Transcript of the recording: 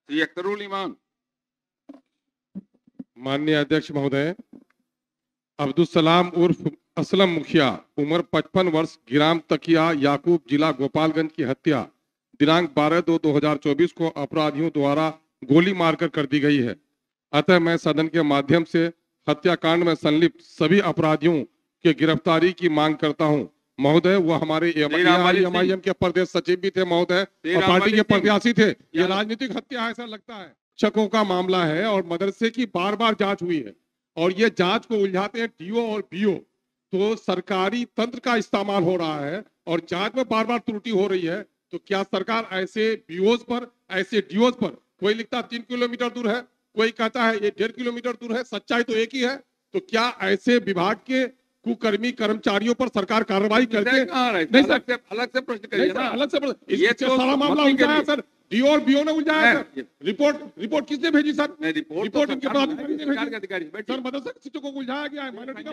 श्री अख्तरुल ईमान। माननीय अध्यक्ष महोदय, अब्दुल सलाम उर्फ असलम मुखिया उम्र 55 वर्ष ग्राम तकिया याकूब जिला गोपालगंज की हत्या दिनांक 12/2/2024 को अपराधियों द्वारा गोली मारकर कर दी गई है। अतः मैं सदन के माध्यम से हत्याकांड में संलिप्त सभी अपराधियों के गिरफ्तारी की मांग करता हूं। महोदय, वो हमारे एमआईएम के प्रदेश सचिव भी थे महोदय, और पार्टी के प्रत्याशी थे। ये राजनीतिक हत्या है ऐसा लगता है। शिक्षकों का मामला है और मदरसे की बार बार जांच हुई है और ये जांच को उलझाते हैं डीओ और बीओ। तो सरकारी तंत्र का इस्तेमाल हो रहा है और जांच में बार बार त्रुटि हो रही है। तो क्या सरकार ऐसे बीओज पर, ऐसे डीओज पर, कोई लिखता 3 किलोमीटर दूर है, कोई कहता है ये 1.5 किलोमीटर दूर है, सच्चाई तो एक ही है। तो क्या ऐसे विभाग के कुकर्मी कर्मचारियों पर सरकार कार्रवाई करती है? नहीं सर, अलग से प्रश्न करिए ना। अलग से ये तो सारा मामला उलझाया सर, डीओ और बीओ ने उलझाया सर। रिपोर्ट किसने भेजी सर? रिपोर्ट इनके अधिकारी ने भेजी अधिकारी सर। मदरसा के शिक्षकों को उलझाया गया है।